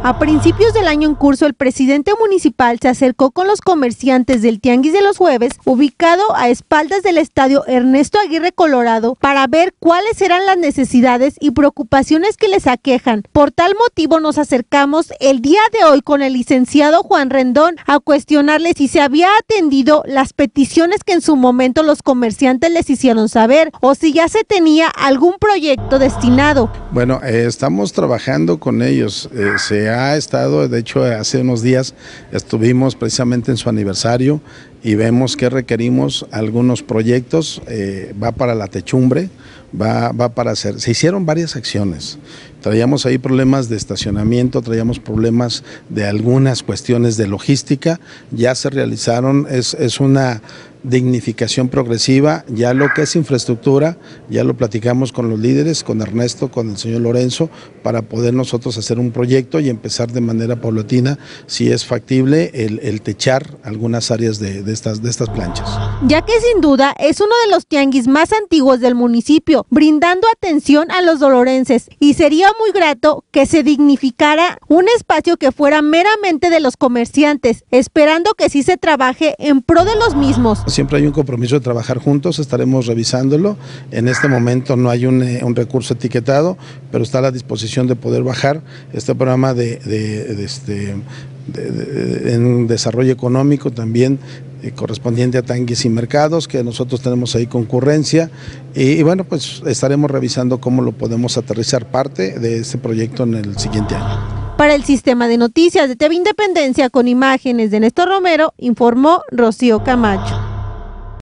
A principios del año en curso, el presidente municipal se acercó con los comerciantes del Tianguis de los Jueves, ubicado a espaldas del estadio Ernesto Aguirre Colorado, para ver cuáles eran las necesidades y preocupaciones que les aquejan. Por tal motivo nos acercamos el día de hoy con el licenciado Juan Rendón a cuestionarle si se había atendido las peticiones que en su momento los comerciantes les hicieron saber o si ya se tenía algún proyecto destinado. Bueno, estamos trabajando con ellos, se ha estado, de hecho hace unos días estuvimos precisamente en su aniversario y vemos que requerimos algunos proyectos, va para la techumbre, va para hacer, se hicieron varias acciones, traíamos ahí problemas de estacionamiento, traíamos problemas de algunas cuestiones de logística, ya se realizaron, es una dignificación progresiva, ya lo que es infraestructura, ya lo platicamos con los líderes, con Ernesto, con el señor Lorenzo, para poder nosotros hacer un proyecto y empezar de manera paulatina, si es factible, el techar algunas áreas de estas planchas. Ya que sin duda es uno de los tianguis más antiguos del municipio, brindando atención a los dolorenses, y sería muy grato que se dignificara un espacio que fuera meramente de los comerciantes, esperando que sí se trabaje en pro de los mismos. Siempre hay un compromiso de trabajar juntos, estaremos revisándolo. En este momento no hay un recurso etiquetado, pero está a la disposición de poder bajar este programa en desarrollo económico también correspondiente a tianguis y mercados, que nosotros tenemos ahí concurrencia y bueno, pues estaremos revisando cómo lo podemos aterrizar parte de este proyecto en el siguiente año. Para el Sistema de Noticias de TV Independencia, con imágenes de Néstor Romero, informó Rocío Camacho.